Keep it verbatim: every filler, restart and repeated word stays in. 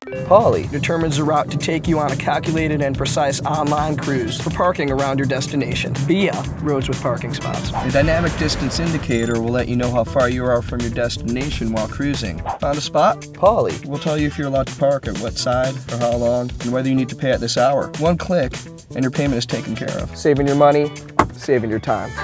Pauly determines the route to take you on a calculated and precise online cruise for parking around your destination via Roads with Parking Spots. The dynamic distance indicator will let you know how far you are from your destination while cruising. Found a spot? Pauly will tell you if you're allowed to park at what side, for how long, and whether you need to pay at this hour. One click, and your payment is taken care of. Saving your money, saving your time.